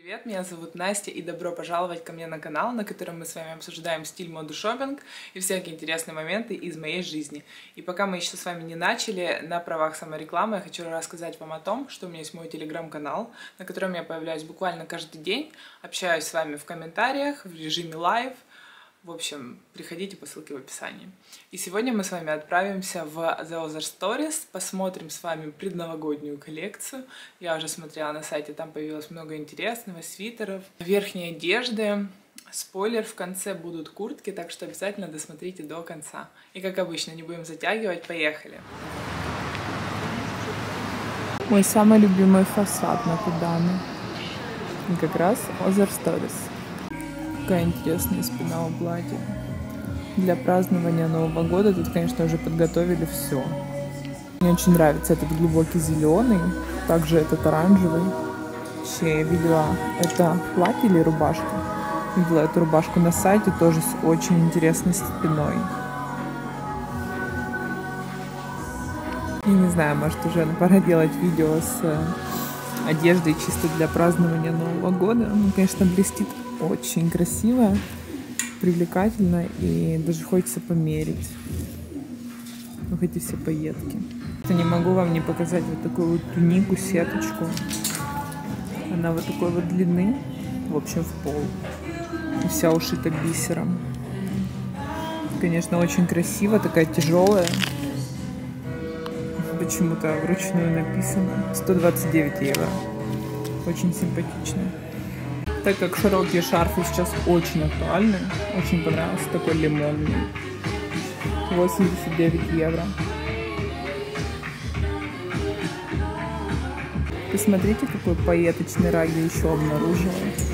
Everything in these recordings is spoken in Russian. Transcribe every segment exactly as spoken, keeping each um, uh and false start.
Привет, меня зовут Настя, и добро пожаловать ко мне на канал, на котором мы с вами обсуждаем стиль, моду, шопинг и всякие интересные моменты из моей жизни. И пока мы еще с вами не начали, на правах саморекламы я хочу рассказать вам о том, что у меня есть мой телеграм-канал, на котором я появляюсь буквально каждый день, общаюсь с вами в комментариях, в режиме лайв. В общем, приходите по ссылке в описании. И сегодня мы с вами отправимся в The Other Stories, посмотрим с вами предновогоднюю коллекцию. Я уже смотрела на сайте, там появилось много интересного, свитеров, верхней одежды. Спойлер, в конце будут куртки, так что обязательно досмотрите до конца. И как обычно, не будем затягивать, поехали! Мой самый любимый фасад на Кудаме. И как раз Other Stories. Какая интересная спина у платья. Для празднования Нового года тут, конечно, уже подготовили все. Мне очень нравится этот глубокий зеленый, также этот оранжевый. Вообще, я видела это платье или рубашка. Видела эту рубашку на сайте, тоже с очень интересной спиной. Я не знаю, может уже пора делать видео с одеждой чисто для празднования Нового года. Ну, конечно, блестит очень красиво, привлекательно, и даже хочется померить. Вот эти все пайетки. Я не могу вам не показать вот такую вот тунику, сеточку. Она вот такой вот длины, в общем, в пол. И вся ушита бисером. Конечно, очень красиво, такая тяжелая. Почему-то вручную написано. сто двадцать девять евро. Очень симпатично. Так как широкие шарфы сейчас очень актуальны, очень понравился такой лимонный. восемьдесят девять евро. Посмотрите, какой пайеточный раги еще обнаружила.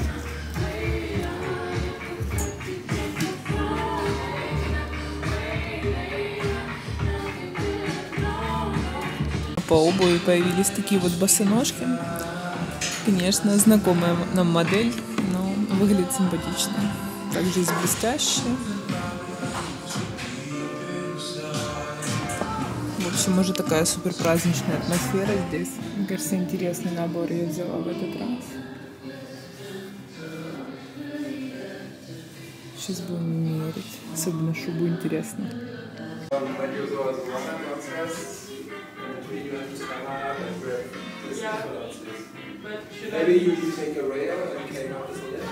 По обуви появились такие вот босоножки. Конечно, знакомая нам модель, но выглядит симпатично. Также есть блестящие. В общем, уже такая супер праздничная атмосфера здесь. Мне кажется, интересный набор я взяла в этот раз. Сейчас будем мерить. Особенно шубу интересно. Maybe you you take a rail and came up as a lift.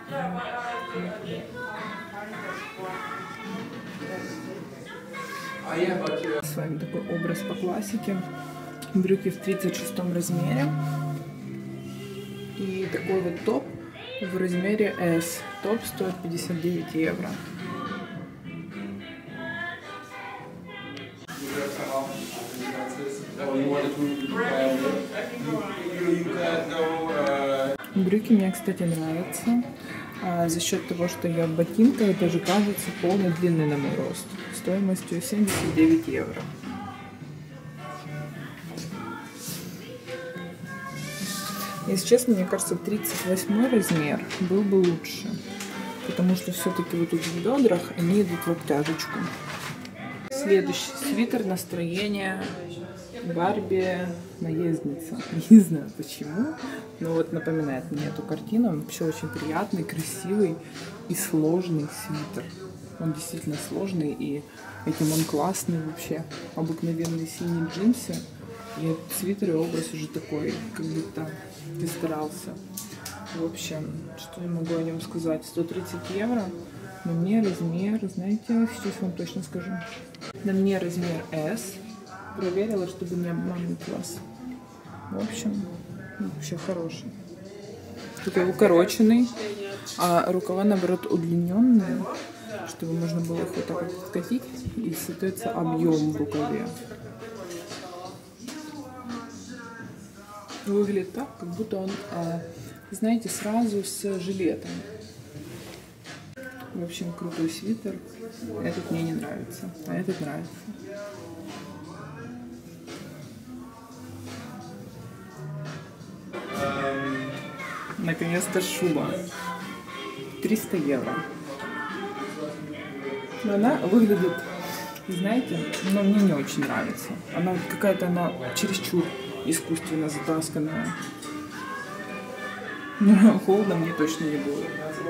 А я хочу. С вами такой образ по классике. Брюки в тридцать шестом размере. И такой вот топ в размере S. Топ стоит пятьдесят девять евро. Брюки мне, кстати, нравятся. А за счет того, что я в ботинках, даже кажется полной длины на мой рост. Стоимостью семьдесят девять евро. Если честно, мне кажется, тридцать восьмой размер был бы лучше. Потому что все-таки вот тут в бедрах они идут в обтяжечку. Следующий свитер настроения. Барби наездница. Не знаю почему, но вот напоминает мне эту картину. Он вообще очень приятный, красивый и сложный свитер. Он действительно сложный, и этим он классный вообще. Обыкновенные синие джинсы. И свитер и образ уже такой, как будто ты старался. В общем, что я могу о нем сказать? сто тридцать евро. На мне размер, знаете, сейчас вам точно скажу. На мне размер S. Проверила, чтобы не обмануть вас. В общем, вообще хороший. Такой укороченный, а рукава, наоборот, удлиненные, чтобы можно было их вот так вот откатить, и создается объем в рукаве. Выглядит так, как будто он, знаете, сразу с жилетом. В общем, крутой свитер. Этот мне не нравится, а этот нравится. Наконец-то шуба. триста евро. Но она выглядит, знаете, но мне не очень нравится. Она какая-то, она чересчур искусственно затасканная. Но холодно мне точно не будет.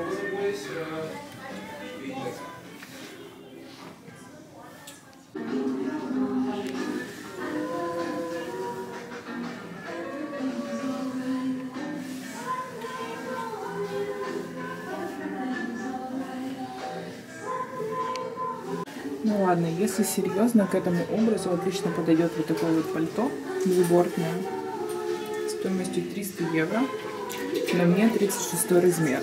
Ну ладно, если серьезно, к этому образу отлично подойдет вот такое вот пальто двубортное стоимостью триста евро. На мне тридцать шестой размер.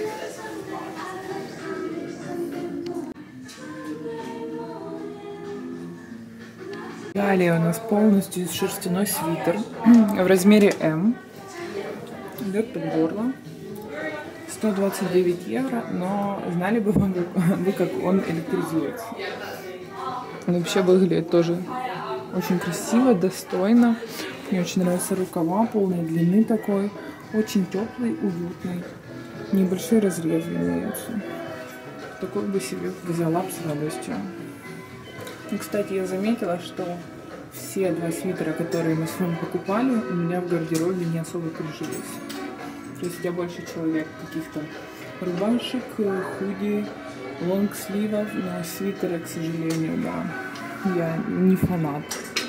Далее у нас полностью шерстяной свитер в размере М. Идет под горло. сто двадцать девять евро, но знали бы вы, как он электризуется. Он вообще выглядит тоже очень красиво, достойно. Мне очень нравятся рукава полной длины такой. Очень теплый, уютный. Небольшой разрез имеется. Такой бы себе взяла бы с радостью. И, кстати, я заметила, что все два свитера, которые мы с вами покупали, у меня в гардеробе не особо прижились. То есть я больше человек каких-то рубашек, худи, лонгсливов, но свитера, к сожалению, да, я не фанат.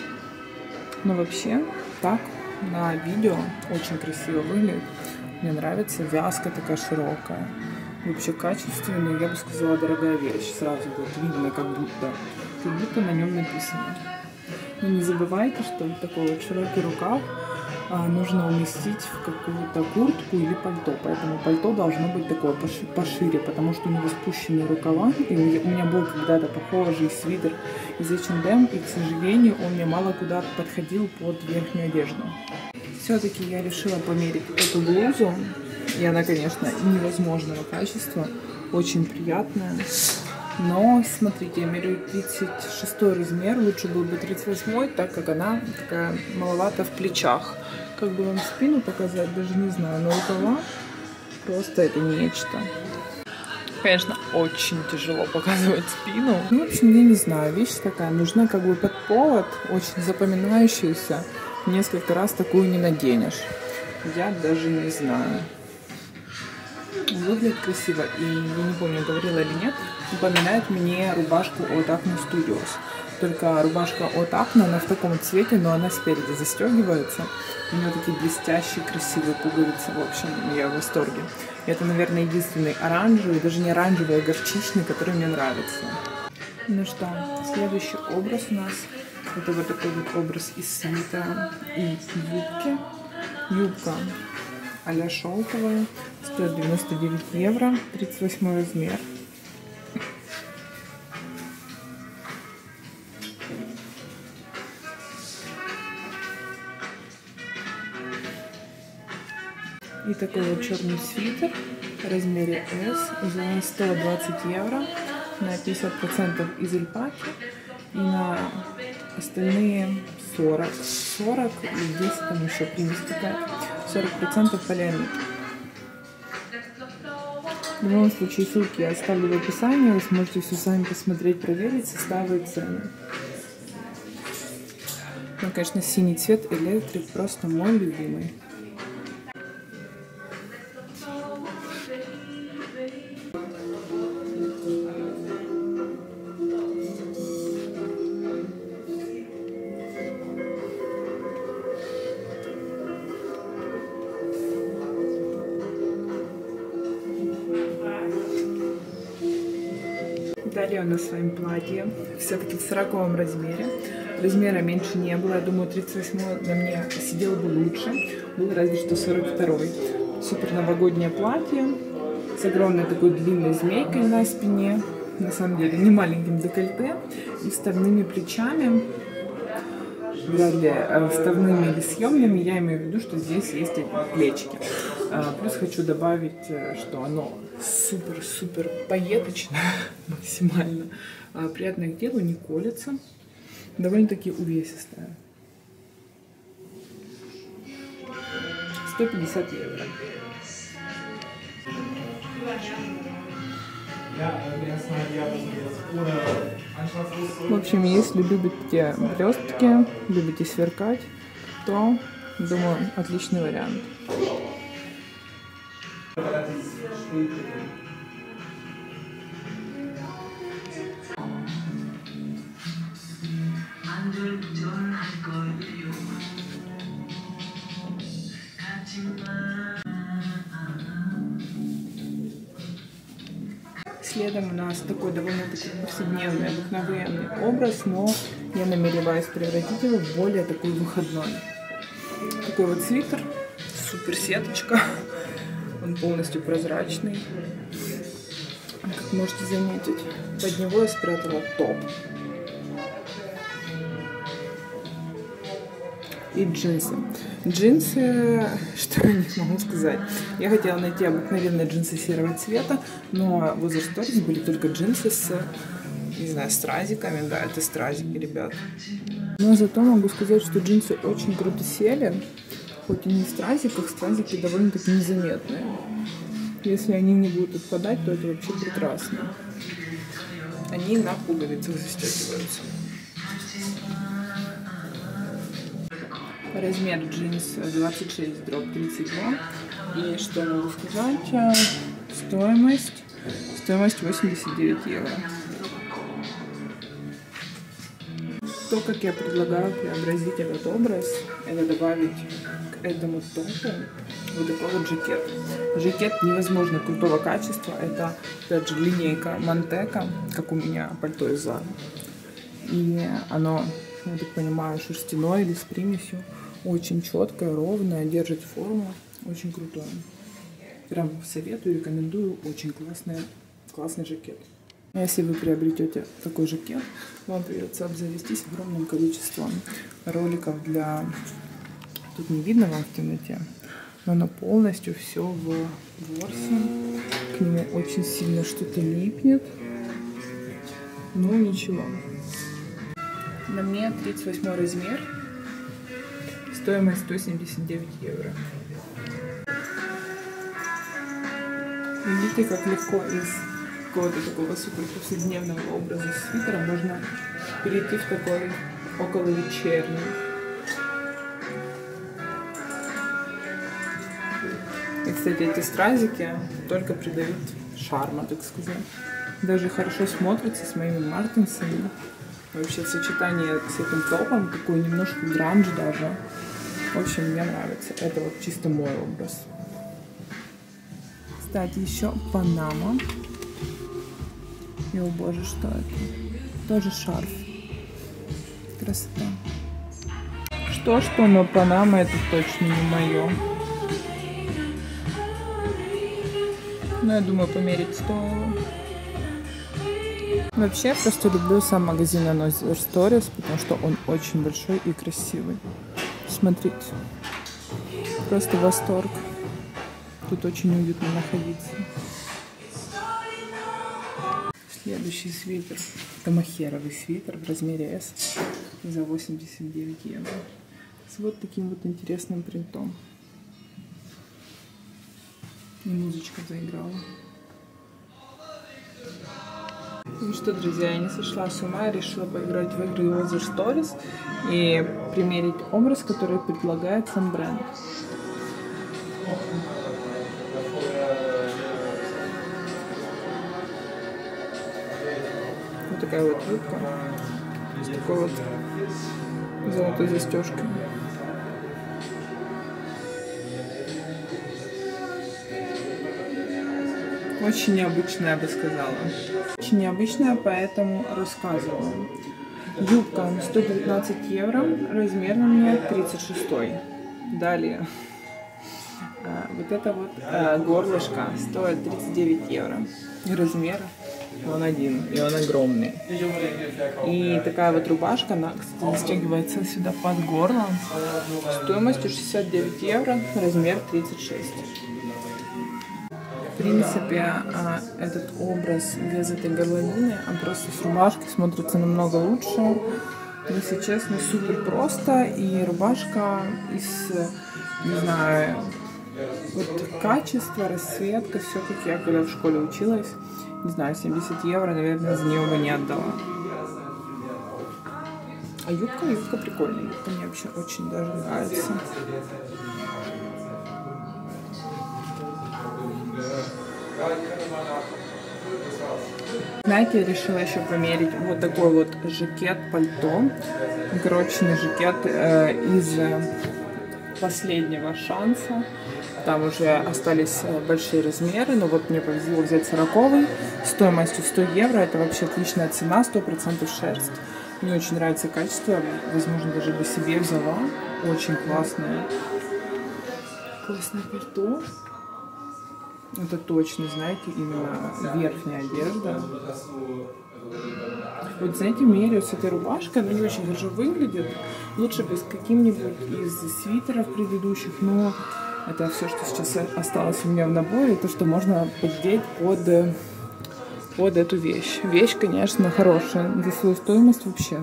Но вообще, так, на видео очень красиво выглядит. Мне нравится, вязка такая широкая. Вообще качественная, я бы сказала, дорогая вещь. Сразу вот видно, как будто, как будто на нем написано. Но не забывайте, что вот такой вот широкий рукав а, нужно уместить в какую-то куртку или пальто. Поэтому пальто должно быть такое пошире, потому что у него спущенные рукава. И у меня был когда-то похожий свитер из эйч энд эм, и, к сожалению, он мне мало куда подходил под верхнюю одежду. Все-таки я решила померить эту блузу. И она, конечно, невозможного качества, очень приятная. Но, смотрите, я меряю тридцать шестой размер, лучше был бы тридцать восьмой, так как она такая маловато в плечах. Как бы вам спину показать, даже не знаю, но рукава просто это нечто. Конечно, очень тяжело показывать спину. Ну, в общем, я не знаю, вещь такая, нужна как бы под повод, очень запоминающаяся. Несколько раз такую не наденешь. Я даже не знаю. Выглядит красиво, и я не помню, говорила или нет, напоминает мне рубашку от Acne Studios. Только рубашка от Acne, она в таком цвете, но она спереди застегивается. У нее такие блестящие, красивые пуговицы. В общем, я в восторге. Это, наверное, единственный оранжевый, даже не оранжевый, а горчичный, который мне нравится. Ну что, следующий образ у нас. Это вот такой вот образ из свитера и юбки. Юбка а-ля шелковая, стоит девяносто девять евро, тридцать восьмой размер. И такой вот черный свитер в размере эс за сто двадцать евро, на пятьдесят процентов из альпаки и на остальные сорок. сорок и здесь там еще примесь такая. сорок процентов полиамид. В любом случае, ссылки я оставлю в описании. Вы сможете все сами посмотреть, проверить составы и цены. Ну, конечно, синий цвет электрик просто мой любимый. Далее у нас с вами платье, все-таки в сороковом размере. Размера меньше не было, я думаю, тридцать восьмой на мне сидел бы лучше. Был разве что сорок второй. Супер новогоднее платье с огромной такой длинной змейкой на спине. На самом деле не маленьким декольте и вставными плечами. Вряд ли вставными или съемными, я имею в виду, что здесь есть плечики. Плюс хочу добавить, что оно супер-супер пайеточное максимально. Приятное к телу, не колется. Довольно-таки увесистое. сто пятьдесят евро. В общем, если любите блестки, любите сверкать, то, думаю, отличный вариант. Следом у нас такой довольно-таки повседневный, обыкновенный образ, но я намереваюсь превратить его в более такой выходной. Такой вот свитер, супер сеточка, он полностью прозрачный. Как можете заметить, под него я спрятала топ и джинсы. Джинсы, что я не могу сказать. Я хотела найти обыкновенные джинсы серого цвета, но в Other Stories были только джинсы с, не знаю, стразиками. Да, это стразики, ребят. Но зато могу сказать, что джинсы очень круто сели. Хоть и не в стразиках, стразики довольно-таки незаметные. Если они не будут отпадать, то это вообще прекрасно. Они на пуговицах застегиваются. Размер джинс двадцать шесть дробь тридцать два. И что могу сказать? Стоимость. Стоимость восемьдесят девять евро. То, как я предлагаю преобразить этот образ, это добавить к этому топу вот такой вот жакет. Жакет невозможно крутого качества. Это, опять же, линейка Мантека, как у меня пальто из Зары. И оно, я так понимаю, шерстяное или с примесью. Очень четкое, ровное, держит форму. Очень крутое. Прям советую, рекомендую. Очень классный, классный жакет. Если вы приобретете такой жакет, вам придется обзавестись огромным количеством роликов для... Тут не видно вам в темноте, но оно полностью все в ворсе. К нему очень сильно что-то липнет. Но ничего. На мне тридцать восьмой размер. Стоимость сто семьдесят девять евро. Видите, как легко из какого-то такого супер повседневного образа свитера можно перейти в такой около вечерний. И, кстати, эти стразики только придают шарма, так сказать. Даже хорошо смотрится с моими мартинсами. Вообще сочетание с этим топом, такой немножко гранж даже. В общем, мне нравится. Это вот чисто мой образ. Кстати, еще панама. И, о боже, что это? Тоже шарф. Красота. Что-что, но панама это точно не мое. Но я думаю, померить стоило. Вообще, я просто люблю сам магазин Other Stories, потому что он очень большой и красивый. Смотрите. Просто восторг. Тут очень уютно находиться. Следующий свитер. Это мохеровый свитер в размере эс за восемьдесят девять евро. С вот таким вот интересным принтом. И музычка заиграла. Ну что, друзья, я не сошла с ума, я решила поиграть в игры Other Stories и примерить образ, который предлагает сам бренд. Вот такая вот юбка с такой вот золотой застежкой. Очень необычная, я бы сказала. Очень необычная, поэтому рассказываю. Юбка сто девятнадцать евро, размер на мне тридцать шестой. Далее. Вот это вот горлышко стоит тридцать девять евро. Размер он один, и он огромный. И такая вот рубашка, она, кстати, застегивается сюда под горло. Стоимостью шестьдесят девять евро, размер тридцать шесть. В принципе, этот образ без этой горловины, а просто с рубашкой смотрится намного лучше. Если честно, супер просто. И рубашка из, не знаю, вот качество, расцветка, все как я когда в школе училась. Не знаю, семьдесят евро, наверное, за нее бы не отдала. А юбка, юбка прикольная. Юбка мне вообще очень даже нравится. Знаете, я решила еще померить вот такой вот жакет-пальто. Укороченный жакет э, из последнего шанса. Там уже остались большие размеры, но вот мне повезло взять сороковый стоимостью сто евро. Это вообще отличная цена, сто процентов шерсть. Мне очень нравится качество, возможно, даже бы себе взяла. Очень классное. Классное пальто. Это точно, знаете, именно верхняя одежда. Вот, знаете, меряю с этой рубашкой, она не очень хорошо выглядит. Лучше бы с каким-нибудь из свитеров предыдущих, но это все, что сейчас осталось у меня в наборе, то, что можно поддеть под, под эту вещь. Вещь, конечно, хорошая, за свою стоимость вообще.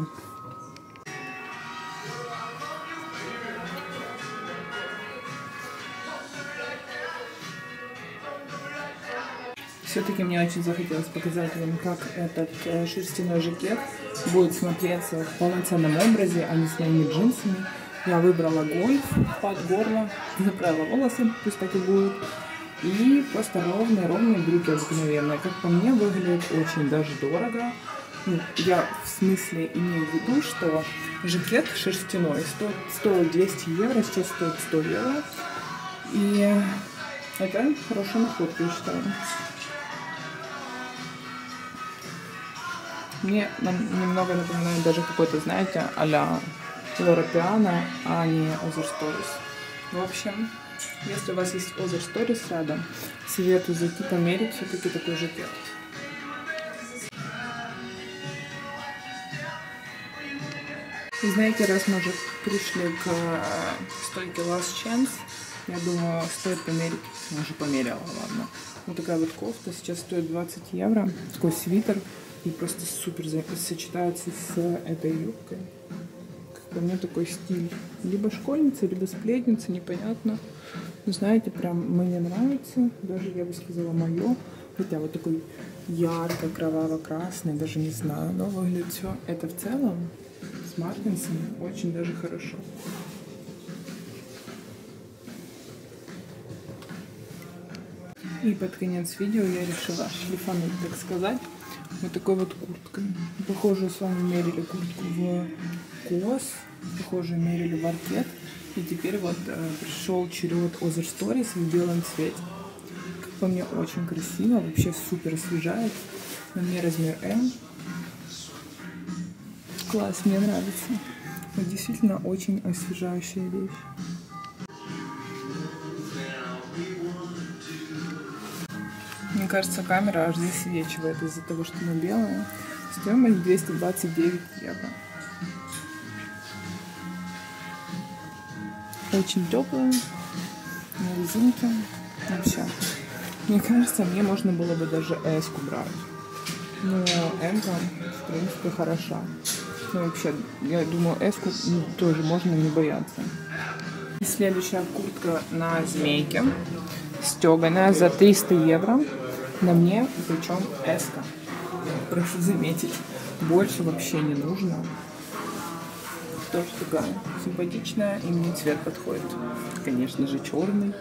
Все-таки мне очень захотелось показать вам, как этот э, шерстяной жакет будет смотреться в полноценном образе, а не с моими джинсами. Я выбрала гольф под горло, заправила волосы, пусть так и будет. И просто ровные-ровные брюки обыкновенные. Как по мне, выглядит очень даже дорого. Ну, я в смысле имею в виду, что жакет шерстяной стоит, стоил двести евро, сейчас стоит сто евро. И это хорошая находка, я считаю. Мне немного напоминает даже какой-то, знаете, а-ля Лора Пиано, а не Other Stories. В общем, если у вас есть Other Stories рядом, советую зайти померить все-таки такой жакет. И знаете, раз мы уже пришли к стойке Last Chance, я думаю, стоит померить. Я уже померила, ладно. Вот такая вот кофта сейчас стоит двадцать евро. Такой свитер. И просто супер сочетается с этой юбкой. Как по мне, такой стиль. Либо школьница, либо сплетница, непонятно. Но знаете, прям мне нравится. Даже, я бы сказала, мое. Хотя вот такой ярко, кроваво-красный, даже не знаю. Но выглядит все это в целом с Мартинсом очень даже хорошо. И под конец видео я решила шлифануть, так сказать, вот такой вот курткой. Похожую с вами мерили куртку в Кос, похожую мерили в Аркет. И теперь вот э, пришел черед Other Stories в белом цвете. Как по мне, очень красиво, вообще супер освежает. На мне размер М. Класс, мне нравится. Вот действительно очень освежающая вещь. Мне кажется, камера аж засвечивает из-за того, что она белая. Стоимость двести двадцать девять евро. Очень теплая, на резинке. Вообще, мне кажется, мне можно было бы даже эску брать. Но М-ка, в принципе, хороша. Ну, вообще, я думаю, эску тоже можно не бояться. И следующая куртка на змейке. Стеганая за триста евро. На мне, причем эска. Прошу заметить, больше вообще не нужно. Тоже такая симпатичная, и мне цвет подходит. Конечно же, черный.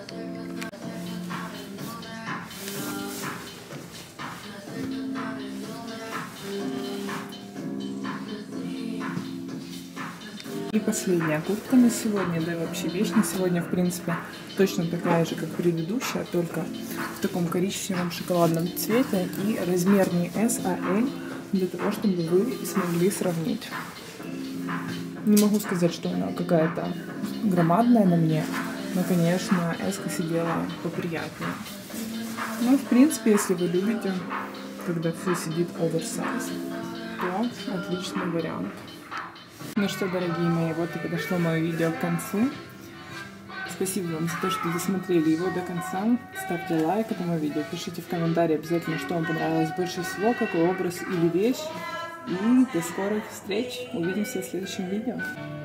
И последняя куртка на сегодня, да и вообще вещь на сегодня, в принципе, точно такая же, как предыдущая, только в таком коричневом шоколадном цвете и размер не эс, а эль, для того, чтобы вы смогли сравнить. Не могу сказать, что она какая-то громадная на мне, но, конечно, эска сидела поприятнее. Но, в принципе, если вы любите, когда все сидит оверсайз, то отличный вариант. Ну что, дорогие мои, вот и подошло мое видео к концу. Спасибо вам за то, что досмотрели его до конца. Ставьте лайк этому видео, пишите в комментарии обязательно, что вам понравилось больше всего, какой образ или вещь. И до скорых встреч. Увидимся в следующем видео.